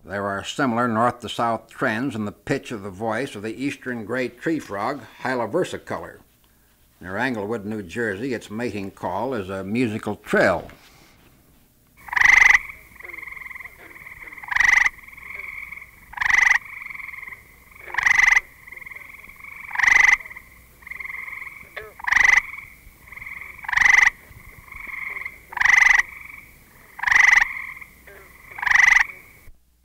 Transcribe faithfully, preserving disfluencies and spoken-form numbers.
There are similar north-to-south trends in the pitch of the voice of the eastern gray tree frog, Hyla versicolor. Near Englewood, New Jersey, its mating call is a musical trill.